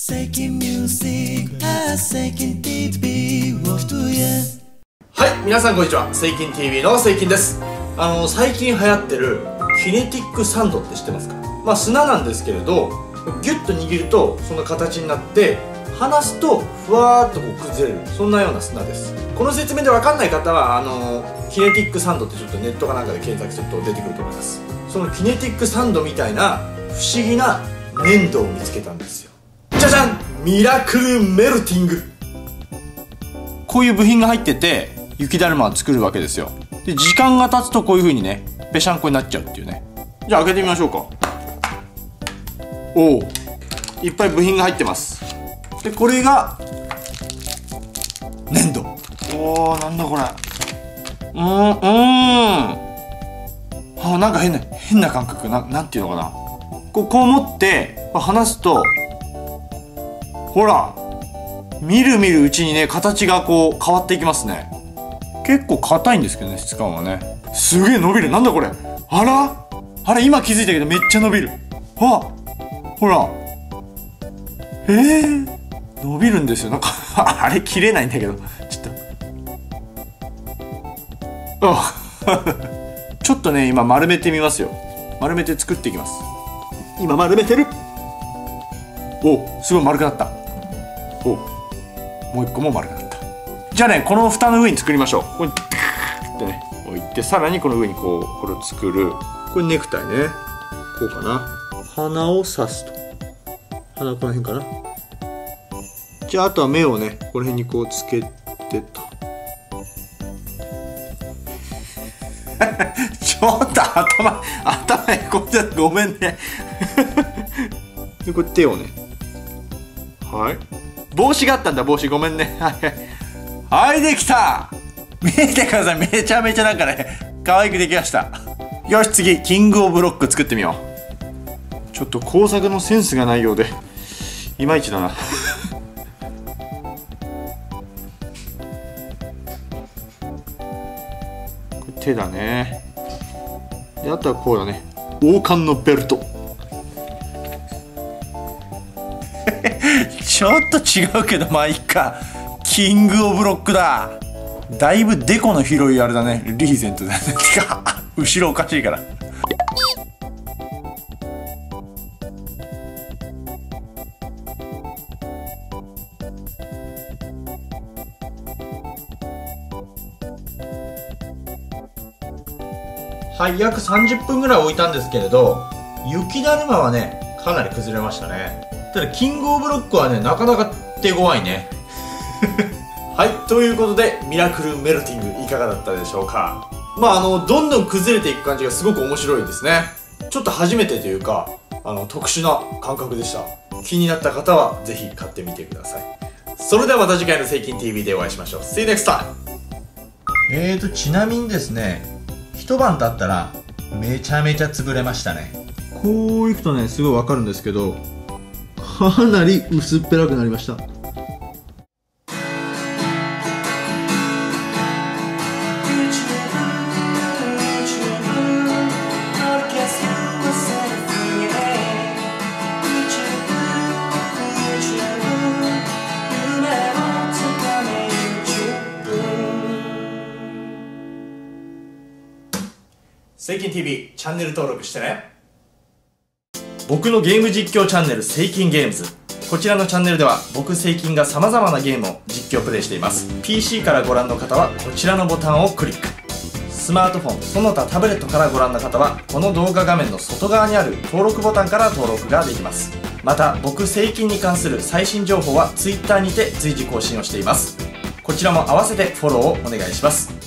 Seeking music, Seeking TV を一人はい、皆さんこんにちは。セイキン TV のセイキンです。最近流行ってるキネティックサンドって知ってますか？まあ砂なんですけれど、ギュッと握るとその形になって、離すとふわーっとこう崩れる、そんなような砂です。この説明で分かんない方はキネティックサンドってちょっとネットかなんかで検索すると出てくると思います。そのキネティックサンドみたいな不思議な粘土を見つけたんですよ。じゃじゃん、ミラクルメルティング。こういう部品が入ってて雪だるまを作るわけですよ。で時間が経つとこういう風にねぺしゃんこになっちゃうっていうね。じゃあ開けてみましょうか。おお、いっぱい部品が入ってます。でこれが粘土。おお、なんだこれ。なんか変な感覚。なんていうのかな。こう持って離すと、ほらみるみるうちにね形がこう変わっていきますね。結構硬いんですけどね、質感はね。すげえ伸びる。なんだこれ。あら今気づいたけどめっちゃ伸びる。ほら伸びるんですよ。なんかあれ切れないんだけどちょっとちょっとね今丸めてみますよ。丸めて作っていきます。今丸めてる。お、すごい丸くなった。お、もう一個も丸くなった。じゃあね、この蓋の上に作りましょう。これってね置いて、さらにこの上にこれを作る。これネクタイね。こうかな。鼻を刺すと。鼻この辺かな。じゃああとは目をねこの辺にこうつけてとちょっと頭へこんじゃってごめんねでこれ手をね、はい、帽子があったんだ。帽子ごめんね。はい、できた。見てください、めちゃめちゃなんかね可愛くできました。よし、次キングオブロック作ってみよう。ちょっと工作のセンスがないようでいまいちだなこれ手だね。であとはこうだね、王冠のベルトちょっと違うけどまあいいか。キングオブロックだ。だいぶデコの広いあれだね、リーゼントだねてか後ろおかしいから。はい、約30分ぐらい置いたんですけれど、雪だるまはねかなり崩れましたね。ただキングオブロックはねなかなか手強いねはい、ということでミラクルメルティングいかがだったでしょうか。まあどんどん崩れていく感じがすごく面白いですね。ちょっと初めてというか特殊な感覚でした。気になった方はぜひ買ってみてください。それではまた次回のセイキン TV でお会いしましょう。 See you next time。ちなみにですね、一晩経ったらめちゃめちゃ潰れましたね。こういくとねすごいわかるんですけど、かなり薄っぺらくなりました。セイキン TV チャンネル登録してね。僕のゲーム実況チャンネルセイキンゲームズ。こちらのチャンネルでは僕セイキンが様々なゲームを実況プレイしています。 PC からご覧の方はこちらのボタンをクリック、スマートフォンその他タブレットからご覧の方はこの動画画面の外側にある登録ボタンから登録ができます。また僕セイキンに関する最新情報は Twitter にて随時更新をしています。こちらも合わせてフォローをお願いします。